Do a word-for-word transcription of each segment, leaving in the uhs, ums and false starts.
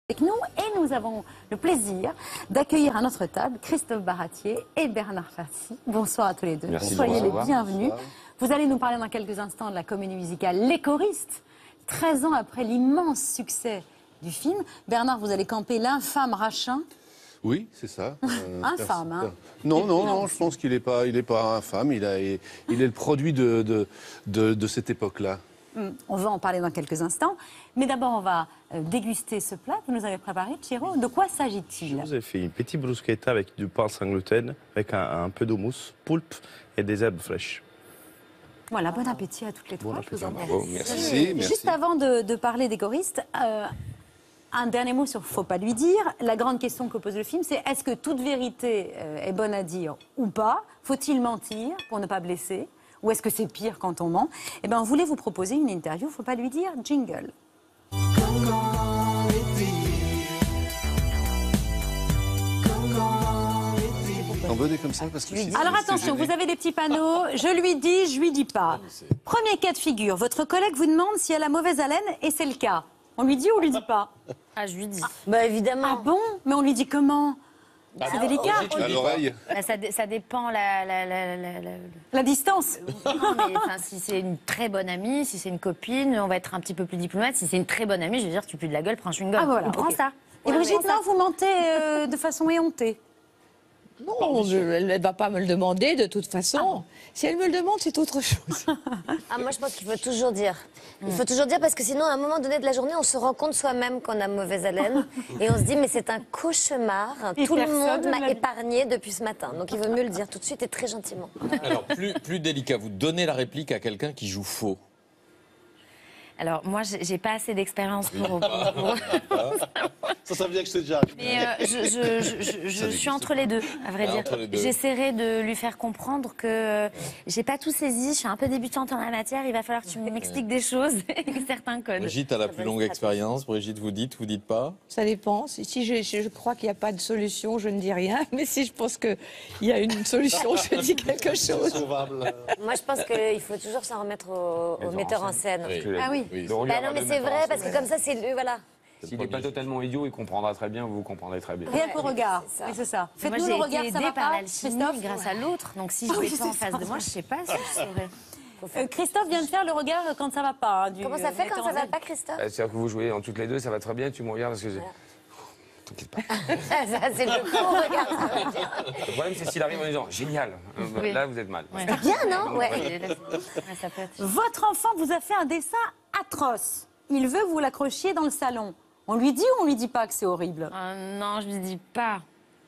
Avec nous et nous avons le plaisir d'accueillir à notre table Christophe Baratier et Bernard Farcy. Bonsoir à tous les deux. Merci. Soyez les bienvenus. Bonsoir. Vous allez nous parler dans quelques instants de la comédie musicale Les Choristes. treize ans après l'immense succès du film, Bernard, vous allez camper l'infâme Rachin. Oui, c'est ça. Euh, Infâme, hein. Non, non, non, je pense qu'il n'est pas, il est pas infâme. Il, a, il est le produit de, de, de, de cette époque-là. On va en parler dans quelques instants. Mais d'abord, on va déguster ce plat que vous nous avez préparé, Chiro. De quoi s'agit-il? Je vous ai fait une petite bruschetta avec du pain sans gluten, avec un, un peu d'houmous, poulpe et des herbes fraîches. Voilà, bon appétit à toutes les Bon trois. Je vous en Bravo, remercie. merci, merci. Juste avant de, de parler des choristes, euh, un dernier mot sur Faut pas lui dire. La grande question que pose le film, c'est est-ce que toute vérité euh, est bonne à dire ou pas? Faut-il mentir pour ne pas blesser? Ou est-ce que c'est pire quand on ment? Eh bien, on voulait vous proposer une interview, Faut pas lui dire, jingle. On veut des comme ça parce que si Alors c'est attention, gêné. vous avez des petits panneaux, je lui dis, je lui dis pas. Premier cas de figure, votre collègue vous demande si elle a mauvaise haleine et c'est le cas. On lui dit ou on lui dit pas? Ah, je lui dis. Bah évidemment. Ah bon? Mais on lui dit comment? C'est délicat. À l'oreille. Bah, ça, dé- ça dépend la, la, la, la, la- La distance. Non, mais, enfin, si c'est une très bonne amie, si c'est une copine, on va être un petit peu plus diplomate. Si c'est une très bonne amie, je veux dire, tu pues de la gueule, prends un chewing-gum. Ah voilà, On prend ok. ça. Et Ouais, Brigitte, mais- non, vous mentez euh, de façon éhontée. Non, je- elle ne va pas me le demander de toute façon. Si elle me le demande, c'est autre chose. Ah, moi, je pense qu'il faut toujours dire. Il faut toujours dire parce que sinon, à un moment donné de la journée, on se rend compte soi-même qu'on a mauvaise haleine et on se dit mais c'est un cauchemar. Et Tout le personne monde ne m'a l'a dit. épargné depuis ce matin. Donc il vaut mieux le dire tout de suite et très gentiment. Alors, plus, plus délicat, vous donnez la réplique à quelqu'un qui joue faux. Alors, moi, j'ai j'ai pas assez d'expérience pour. pour- pour- Ça, ça veut dire que c'est déjà arrivé. Mais euh, je, je, je, je- je suis entre les deux, à vrai Ah, dire. entre les deux. J'essaierai de lui faire comprendre que euh, j'ai pas tout saisi, je suis un peu débutante en la matière, il va falloir que tu m'expliques des choses et certains codes. Brigitte a la plus longue expérience. Brigitte, vous dites, vous dites pas. Ça dépend. Si, si je, je- je crois qu'il n'y a pas de solution, je ne dis rien. Mais si je pense qu'il y a une solution, je dis quelque chose. Sauvable. Moi, je pense qu'il faut toujours s'en remettre au, au metteur en scène. Ah oui. Oui. Bah non, mais c'est vrai parce que comme ça, c'est le voilà. S'il n'est pas totalement idiot, il comprendra très bien, vous comprendrez très bien. Rien qu'au regard. c'est ça. Oui, c'est ça. Moi, Faites-nous j'ai le regard, été ça aidée va par pas, l'alchimie Christophe? grâce à l'autre. Donc, si je Ah oui, l'ai pas c'est en face ça. de moi, je sais pas si je saurais. Euh, Christophe vient de faire le regard quand ça va pas. hein, du, Comment ça euh, fait metteur quand en ça va scène. pas, Christophe Euh, C'est-à-dire que vous jouez en toutes les deux, ça va très bien, tu me regardes parce que j'ai... T'inquiète pas. Ça, c'est le faux regard. ça veut dire. Le problème, c'est s'il arrive en disant « génial euh, Oui. Là, vous êtes mal. Ouais. Bien, non Ouais. Oui, là, c'est- ouais, ça peut être. Votre enfant vous a fait un dessin atroce. Il veut que vous l'accrochiez dans le salon. On lui dit ou on lui dit pas que c'est horrible? Euh, non, je lui dis pas.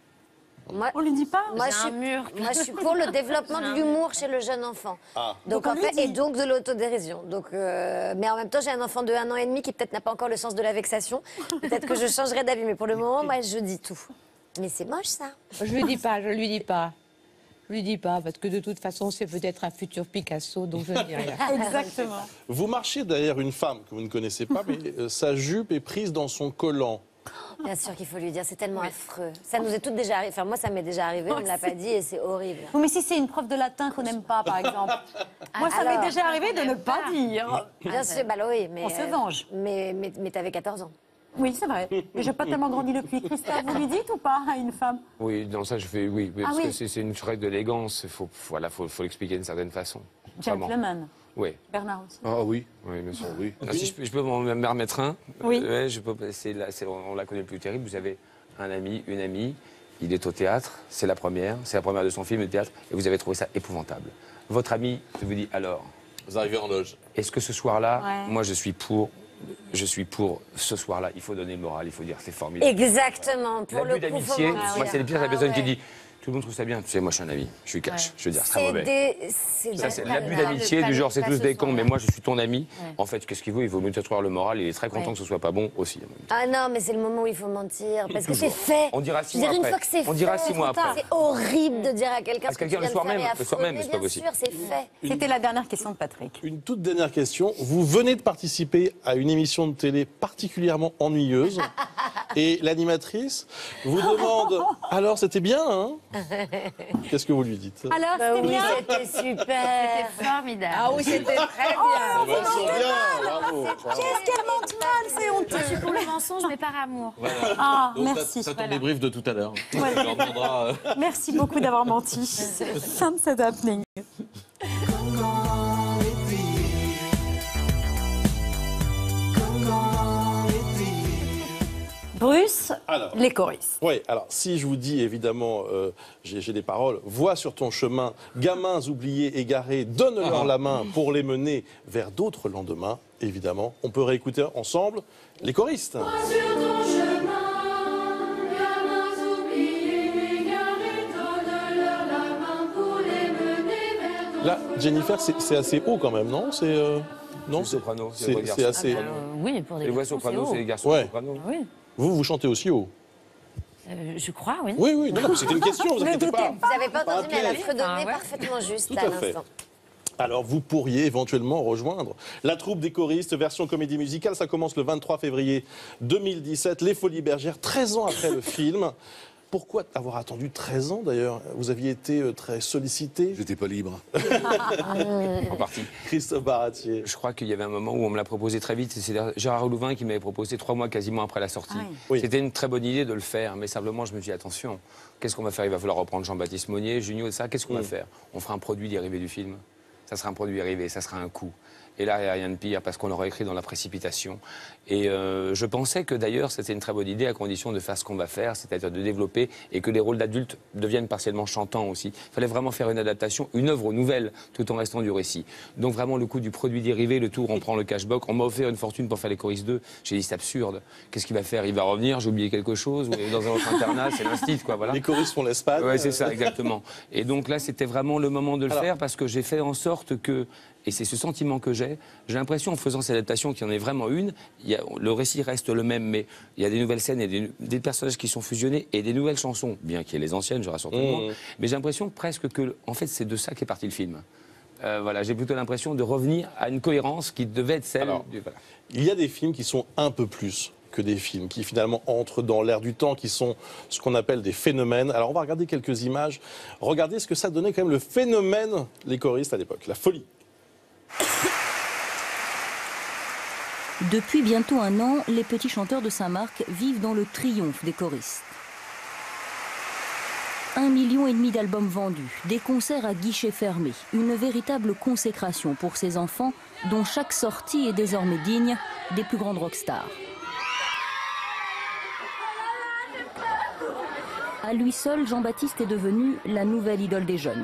Moi, On lui dit pas? Moi, J'ai je un suis, mur. moi, je suis pour le développement de l'humour chez le jeune enfant. Donc, Donc, on en lui fait, dit. et donc de l'autodérision. Donc, euh, mais en même temps, j'ai un enfant de un an et demi qui peut-être n'a pas encore le sens de la vexation. Peut-être que je changerai d'avis, mais pour le moment, moi, je dis tout. Mais c'est moche, ça. Je lui dis pas, je lui dis pas. Je lui dis pas, parce que de toute façon, c'est peut-être un futur Picasso, donc je ne dis rien. Exactement. Vous marchez derrière une femme que vous ne connaissez pas, mais euh, sa jupe est prise dans son collant. Bien sûr qu'il faut lui dire, c'est tellement affreux. Ça nous est toutes déjà arrivé. Enfin, moi, ça m'est déjà arrivé, on ne me l'a pas dit et c'est horrible. Oui, mais si c'est une prof de latin qu'on n'aime pas, par exemple. Moi, ça alors, m'est déjà arrivé de ne pas dire. Bien sûr, bah oui, mais. On se euh, venge. Mais, mais, mais t'avais quatorze ans. Oui, c'est vrai. Mais j'ai pas tellement grandi depuis. Christophe, vous lui dites ou pas à une femme? Oui, dans ça, je fais oui, oui, Ah parce oui. que c'est c'est une règle de l'élégance. Il faut, voilà, faut, faut l'expliquer d'une certaine façon. Vraiment. Gentleman. Oui, Bernard aussi. Ah oui. oui, bien sûr. oui. Ah, si je peux, je peux m'en me remettre un. Oui. Euh, ouais, je peux, c'est la, c'est- on la connaît le plus terrible. Vous avez un ami, une amie, il est au théâtre, c'est la première, c'est la première de son film de théâtre, et vous avez trouvé ça épouvantable. Votre ami vous dit alors, Vous arrivez en loge. est-ce que ce soir-là, Ouais. moi je suis pour, je suis pour ce soir-là, il faut donner le moral, il faut dire c'est formidable. Exactement. Pour L'abus le coup, faut d'amitié, mentir. moi c'est le pire, la Ah personne qui ouais. dit tout le monde trouve ça bien, tu sais, moi je suis un ami, je suis cash, Ouais. je veux dire, c'est très C'est mauvais. des. C'est Ça, des- c'est pas l'abus le- d'amitié pas du le- genre c'est pas tous ce des cons, soir-là. mais moi je suis ton ami. Ouais. En fait, qu'est-ce qu'il vaut? Il vaut mieux t'asseoir le moral, il est très content Ouais. que ce soit pas bon aussi. Ah non, mais c'est le moment où il faut mentir. Parce que c'est fait. On dira Je six veux dire, mois une après. fois que c'est On dira fait, six mois trop tard. après. C'est horrible de dire à quelqu'un Parce ce que tu quelqu'un viens le soir de faire même, est le soir affreux. même, Mais c'est pas bien possible. sûr, c'est fait. C'était la dernière question de Patrick. Une toute dernière question. Vous venez de participer à une émission de télé particulièrement ennuyeuse. Et l'animatrice vous demande « Alors, c'était bien, hein ?» Qu'est-ce que vous lui dites? Alors, Bah c'était oui, bien. c'était super. C'était formidable. Ah oui, c'était très bien. Ah bah, ils sont bien, bravo. Qu'est-ce qu'elle mente mal, c'est Je honteux. suis pour le mensonge, mais par amour. Ah, Donc, merci. Ça, ça tombe débrief de tout à l'heure. On leur demandera, euh, Merci beaucoup d'avoir menti. Fin de cette happening. Bruce, Alors. les choristes. Oui, alors si je vous dis évidemment, euh, j'ai j'ai des paroles, vois sur ton chemin, gamins oubliés, égarés, donne-leur la main pour les mener vers d'autres lendemains, évidemment. On peut réécouter ensemble les choristes. Là, Jennifer, c'est c'est assez haut quand même, non? C'est euh, non, C'est soprano, c'est c'est les voix c'est garçons. assez. Euh, oui, pour des Les voix garçons, soprano, c'est c'est haut. les garçons Ouais. soprano. Oui, Vous, vous chantez aussi haut? Euh, je crois, oui. Oui, oui, non, non, c'était une question, vous inquiétez pas. Vous n'avez pas entendu, mais elle a piège. fredonné Ah ouais. parfaitement juste Tout là, à à fait. l'instant. Alors, vous pourriez éventuellement rejoindre la troupe des choristes, version comédie musicale. Ça commence le vingt-trois février deux mille dix-sept, Les Folies Bergères, treize ans après le film. Pourquoi avoir attendu treize ans d'ailleurs? Vous aviez été euh, très sollicité. J'étais pas libre. En partie. Christophe Baratier. Je crois qu'il y avait un moment où on me l'a proposé très vite. C'est Gérard Louvain qui m'avait proposé trois mois quasiment après la sortie. Ah oui. Oui. C'était une très bonne idée de le faire, mais simplement je me suis dit attention, qu'est-ce qu'on va faire? Il va falloir reprendre Jean-Baptiste Monnier, Junio et ça. Qu'est-ce qu'on va Mm. faire? On fera un produit dérivé du film. Ça sera un produit dérivé, ça sera un coût. Et là, il n'y a rien de pire parce qu'on l'aurait écrit dans la précipitation. Et euh, je pensais que d'ailleurs, c'était une très bonne idée à condition de faire ce qu'on va faire, c'est-à-dire de développer et que les rôles d'adultes deviennent partiellement chantants aussi. Il fallait vraiment faire une adaptation, une œuvre nouvelle, tout en restant du récit. Donc vraiment, le coût du produit dérivé, le tour, on prend le cashback. On m'a offert une fortune pour faire les choristes deux. J'ai dit, c'est absurde. Qu'est-ce qu'il va faire? Il va revenir, j'ai oublié quelque chose, ou il est dans un autre internat, c'est l'instit, quoi, voilà. Les choristes font l'Espagne. Ouais, c'est ça, exactement. Et donc là, c'était vraiment le moment de le Alors- faire parce que j'ai fait en sorte que, et c'est ce sentiment que j'ai, j'ai l'impression en faisant cette adaptation qu'il y en ait vraiment une, il y a, le récit reste le même, mais il y a des nouvelles scènes et des, des personnages qui sont fusionnés et des nouvelles chansons, bien qu'il y ait les anciennes, je rassure tout le monde, Mmh. mais j'ai l'impression presque que, en fait, c'est de ça qu'est parti le film. Euh, voilà, j'ai plutôt l'impression de revenir à une cohérence qui devait être celle Alors, du... Voilà. Il y a des films qui sont un peu plus que des films, qui finalement entrent dans l'air du temps, qui sont ce qu'on appelle des phénomènes. Alors on va regarder quelques images. Regardez ce que ça donnait quand même le phénomène, les choristes à l'époque, la folie. Depuis bientôt un an, les petits chanteurs de Saint-Marc vivent dans le triomphe des choristes. Un million et demi d'albums vendus, des concerts à guichets fermés, une véritable consécration pour ces enfants dont chaque sortie est désormais digne des plus grandes rockstars. À lui seul, Jean-Baptiste est devenu la nouvelle idole des jeunes.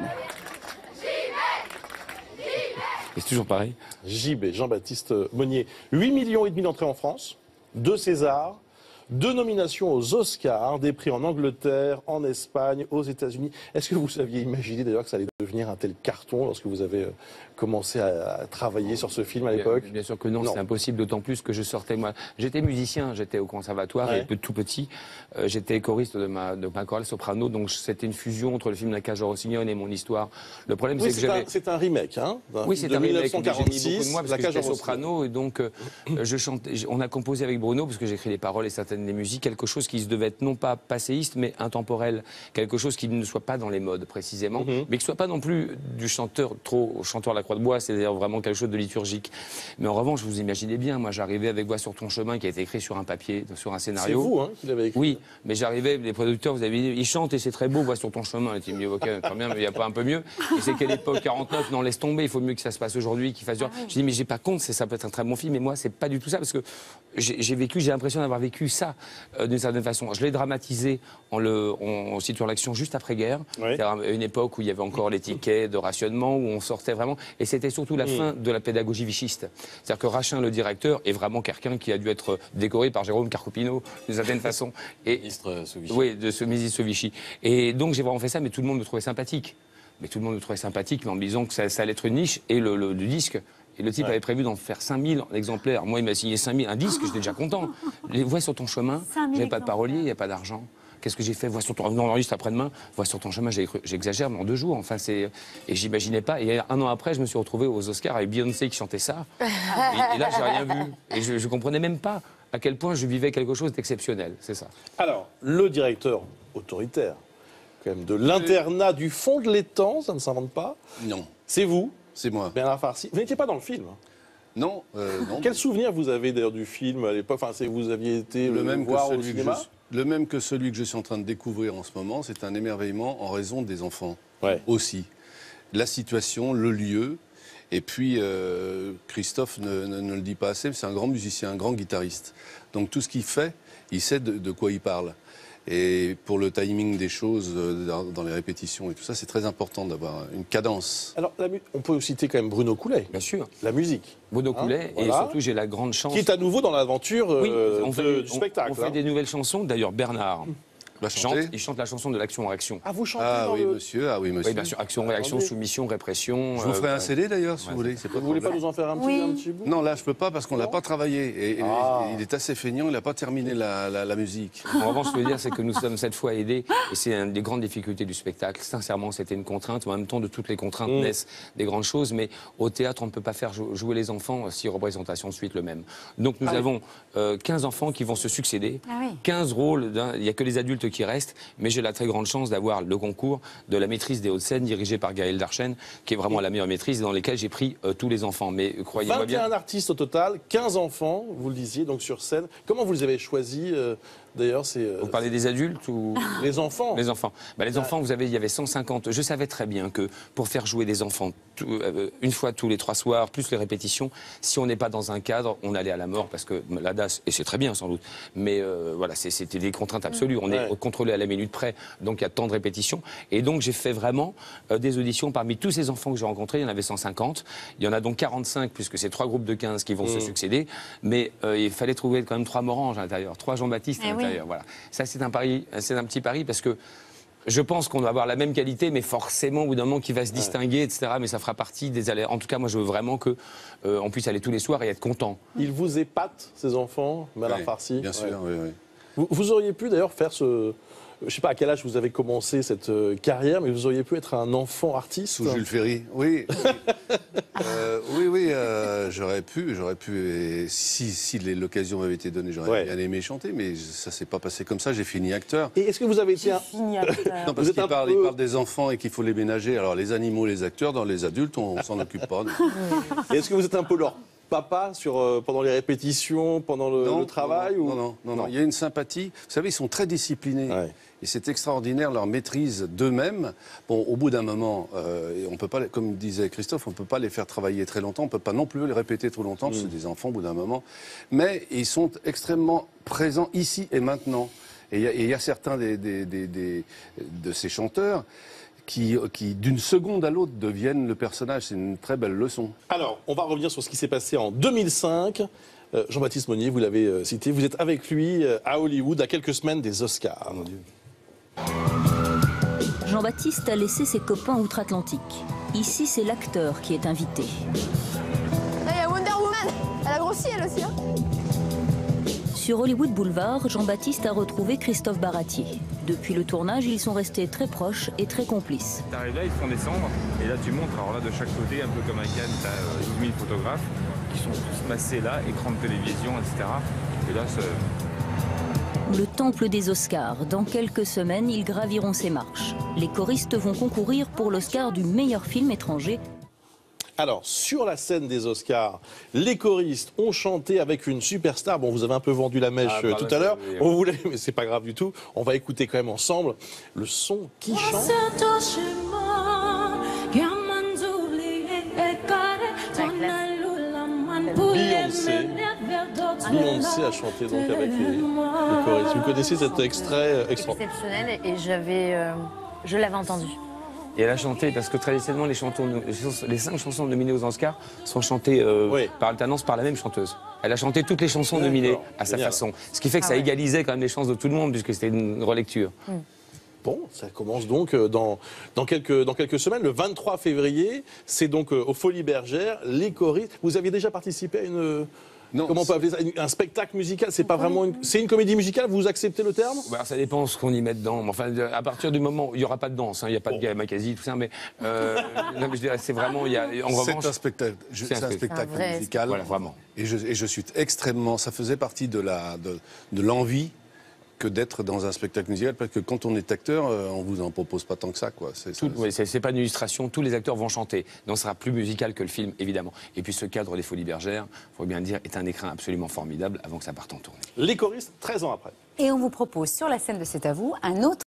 Et c'est toujours pareil. J B, Jean-Baptiste Monnier. huit millions et demi d'entrées en France, deux Césars, deux nominations aux Oscars, des prix en Angleterre, en Espagne, aux États-Unis. Est-ce que vous aviez imaginé d'ailleurs que ça allait devenir un tel carton lorsque vous avez euh, commencé à, à travailler sur ce film à l'époque? Bien, bien sûr que non, Non. c'est impossible, d'autant plus que je sortais, moi, j'étais musicien, j'étais au conservatoire, Ouais. et tout petit, euh, j'étais choriste de ma, de ma chorale soprano, donc c'était une fusion entre le film La Cage aux Rossignol et mon histoire. Le problème, Oui, c'est que c'est un, j'avais... c'est un remake, hein, d'un Oui, film c'est de un remake, mais j'ai mis beaucoup mille neuf cent quarante-six, de moi parce La que Cage j'étais aux Rossignol. soprano et donc euh, je chantais, on a composé avec Bruno parce que j'écris les paroles et certaines des musiques, quelque chose qui se devait être non pas passéiste mais intemporel, quelque chose qui ne soit pas dans les modes précisément, Mhm. mais qui soit pas non plus du chanteur trop chanteur à la croix de bois, c'est-à-dire vraiment quelque chose de liturgique. Mais en revanche, vous imaginez bien, moi j'arrivais avec Voix sur ton chemin qui a été écrit sur un papier, sur un C'est scénario. vous hein, qui l'avez écrit. Oui, mais j'arrivais, les producteurs, vous avez dit, ils chantent et c'est très beau, Voix sur ton chemin. Et tu me dis, ok, très bien, mais il n'y a pas un peu mieux. Et c'est quelle époque, quarante-neuf, non, laisse tomber, il faut mieux que ça se passe aujourd'hui, qu'il fasse dur. Je dis, mais j'ai pas compte, c'est- ça peut être un très bon film, mais moi, c'est pas du tout ça, parce que j'ai j'ai vécu, j'ai l'impression d'avoir vécu ça, euh, d'une certaine façon. Je l'ai dramatisé en le en, en situant l'action juste après-guerre, Oui. c'est-à-dire une époque où il y avait encore les tickets de rationnement, où on sortait vraiment, et c'était surtout la Mm. fin de la pédagogie vichiste. C'est-à-dire que Rachin, le directeur, est vraiment quelqu'un qui a dû être décoré par Jérôme Carcopino, d'une certaine façon. Et, Ministre euh, Sovichi. oui, de ce ministre Sovichi. Et donc j'ai vraiment fait ça, mais tout le monde me trouvait sympathique. Mais tout le monde me trouvait sympathique, mais en me disant que ça, ça allait être une niche, et le, le- le disque. Et le type Ouais. avait prévu d'en faire cinq mille exemplaires. Moi, il m'a signé cinq mille. Un disque, j'étais déjà content. Les Voix sur ton chemin, cinq mille j'avais pas de exemplaires. parolier, il n'y a pas d'argent. Qu'est-ce que j'ai fait? Voix sur ton... Non, juste après-demain, Voix sur ton chemin, j'ai cru- j'exagère, mais en deux jours. Enfin, c'est... Et j'imaginais pas. Et un an après, je me suis retrouvé aux Oscars avec Beyoncé qui chantait ça. Et, et là, j'ai rien vu. Et je, je comprenais même pas à quel point je vivais quelque chose d'exceptionnel, c'est ça. Alors, le directeur autoritaire, quand même, de l'internat du fond de l'étang, ça ne s'invente pas. Non. C'est vous, c'est moi. Bernard Farcy. Vous n'étiez pas dans le film. Non, euh, non. Quel souvenir vous avez d'ailleurs du film à l'époque? Enfin, c'est vous aviez été le, le même voir que au celui que cinéma. je, le même que celui que je suis en train de découvrir en ce moment, c'est un émerveillement en raison des enfants ouais. aussi. La situation, le lieu, et puis euh, Christophe ne, ne, ne le dit pas assez, mais c'est un grand musicien, un grand guitariste. Donc tout ce qu'il fait, il sait de, de quoi il parle. Et pour le timing des choses dans, dans les répétitions et tout ça, c'est très important d'avoir une cadence. Alors, la, on peut citer quand même Bruno Coulet. Bien sûr. La musique. Bruno Coulet, hein, et voilà. surtout j'ai la grande chance... Qui est à nouveau dans l'aventure oui, euh, on de, fait, du on, spectacle. On fait hein. des nouvelles chansons, d'ailleurs Bernard... La chante, il chante la chanson de l'action-réaction. Ah, vous chantez Ah dans oui, le... monsieur, ah oui, monsieur. Oui, bien sûr, action, réaction, Attendez. soumission, répression. Je vous ferai euh, un C D d'ailleurs, si ouais, vous voulez. C'est pas Vous voulez pas nous en faire un petit, Oui. un petit bout? Non, là, je peux pas parce qu'on l'a Non. pas travaillé. Et, et Ah. il est assez feignant, il n'a pas terminé la, la, la musique. En revanche, ce que je veux dire, c'est que nous sommes cette fois aidés, et c'est une des grandes difficultés du spectacle. Sincèrement, c'était une contrainte. En même temps, de toutes les contraintes Mm. naissent des grandes choses, mais au théâtre, on ne peut pas faire jou- jouer les enfants si représentation de suite le même. Donc nous Ah oui. avons euh, quinze enfants qui vont se succéder, Ah oui. quinze rôles, d'un- il n'y a que les adultes qui restent, mais j'ai la très grande chance d'avoir le concours de la maîtrise des Hauts-de-Seine, dirigé par Gaël Darchen, qui est vraiment la meilleure maîtrise, dans lesquelles j'ai pris euh, tous les enfants. Mais croyez-moi vingt et un bien... artistes au total, quinze enfants, vous le disiez, donc sur scène. Comment vous les avez choisis euh, D'ailleurs, c'est... euh, Vous parlez des adultes ou... les enfants. Les enfants. Bah, les enfants, vous avez, il y avait cent cinquante. Je savais très bien que pour faire jouer des enfants tout, euh, une fois tous les trois soirs, plus les répétitions, si on n'est pas dans un cadre, on allait à la mort parce que la D A S, et c'est très bien sans doute, mais euh, voilà, c'est- c'était des contraintes absolues. On Ouais. est contrôlé à la minute près, donc il y a tant de répétitions. Et donc j'ai fait vraiment euh, des auditions parmi tous ces enfants que j'ai rencontrés. Il y en avait cent cinquante. Il y en a donc quarante-cinq, puisque c'est trois groupes de quinze qui vont se succéder. Mais euh, il fallait trouver quand même trois Moranges à l'intérieur, trois Jean-Baptiste à Eh oui. l'intérieur. Voilà. Ça, c'est un pari, c'est un petit pari parce que je pense qu'on doit avoir la même qualité, mais forcément, au bout d'un moment, qui va se distinguer, et cetera. Mais ça fera partie des allers. En tout cas, moi, je veux vraiment qu'on euh, puisse aller tous les soirs et être content. Ils vous épatent, ces enfants, Bernard Ouais, Farcy? Bien sûr, Ouais. oui, oui. Vous, vous auriez pu d'ailleurs faire ce... Je ne sais pas à quel âge vous avez commencé cette euh, carrière, mais vous auriez pu être un enfant artiste. Sous Jules Ferry, oui. Euh, oui, oui, euh, j'aurais pu, j'aurais pu. Et si si l'occasion m'avait été donnée, j'aurais Ouais. bien aimé chanter, mais ça s'est pas passé comme ça. J'ai fini acteur. Et est-ce que vous avez été un... Fini acteur. Non, Vous parce êtes qu'il un parle, peu- il parle des enfants et qu'il faut les ménager. Alors les animaux, les acteurs, dans les adultes, on, s'en occupe pas. Et est-ce que vous êtes un peu leur papa sur, euh, pendant les répétitions, pendant le, le travail non, ou... non, non, non, non. Il y a une sympathie. Vous savez, ils sont très disciplinés. Ouais. Et c'est extraordinaire leur maîtrise d'eux-mêmes. Bon, au bout d'un moment, euh, on peut pas, les- comme disait Christophe, on ne peut pas les faire travailler très longtemps. On ne peut pas non plus les répéter trop longtemps, parce que c'est des enfants au bout d'un moment. Mais ils sont extrêmement présents ici et maintenant. Et il y a- et il y, a certains des, des- des- des- de ces chanteurs qui, qui d'une seconde à l'autre, deviennent le personnage. C'est une très belle leçon. Alors, on va revenir sur ce qui s'est passé en deux mille cinq. Euh, Jean-Baptiste Monnier, vous l'avez euh, cité, vous êtes avec lui euh, à Hollywood à quelques semaines des Oscars. Mon Dieu. Jean-Baptiste a laissé ses copains outre-Atlantique. Ici, c'est l'acteur qui est invité. Là, il y a Wonder Woman. Elle a grossi, elle aussi. Hein. Sur Hollywood Boulevard, Jean-Baptiste a retrouvé Christophe Baratier. Depuis le tournage, ils sont restés très proches et très complices. T'arrives là, ils te font descendre, et là tu montres, alors là de chaque côté, un peu comme à Cannes, t'as euh, douze mille photographes qui sont tous massés là, écran de télévision, et cetera. Et là, c'est... Le temple des Oscars. Dans quelques semaines, ils graviront ces marches. Les choristes vont concourir pour l'Oscar du meilleur film étranger. Alors, sur la scène des Oscars, les choristes ont chanté avec une superstar. Bon, vous avez un peu vendu la mèche Ah, euh, pardon, tout à l'heure. oui, oui. On voulait, mais c'est pas grave du tout. On va écouter quand même ensemble le son qui chante. Beyoncé. Beyoncé a chanté donc avec les, les choristes. Vous connaissez cet extrait euh, extra- Exceptionnel, et j'avais, euh, je l'avais entendu. Et elle a chanté, parce que traditionnellement, les, chantons, les chans- les cinq chansons nominées aux Oscars sont chantées euh, Oui. par alternance par la même chanteuse. Elle a chanté toutes les chansons D'accord. nominées à sa Génial. façon. Ce qui fait que Ah ça ouais. égalisait quand même les chances de tout le monde, puisque c'était une relecture. Bon, ça commence donc euh, dans, dans, quelques, dans quelques semaines, le vingt-trois février. C'est donc euh, aux Folies Bergères, les choristes. Vous aviez déjà participé à une, Non, comment on peut appeler ça, un spectacle musical. C'est pas vraiment, une... c'est une comédie musicale. Vous acceptez le terme? Bah, ça dépend ce qu'on y met dedans. Enfin, à partir du moment où il y aura pas de danse, hein, il n'y a pas de Yamakasi, tout ça, mais, euh, non, mais je dirais, c'est vraiment, il y a, en revanche, c'est un spectacle, je- c'est un c'est un spectacle. spectacle Un vrai musical. Voilà, vraiment. Et je, et je suis extrêmement, ça faisait partie de la, de, de l'envie que d'être dans un spectacle musical, parce que quand on est acteur, euh, on vous en propose pas tant que ça, quoi. C'est, Tout, ça, oui, c'est, c'est pas une illustration, tous les acteurs vont chanter. Donc, ce sera plus musical que le film, évidemment. Et puis, ce cadre des Folies Bergères, il faut bien le dire, est un écrin absolument formidable avant que ça parte en tournée. Les choristes, treize ans après. Et on vous propose sur la scène de C'est à vous un autre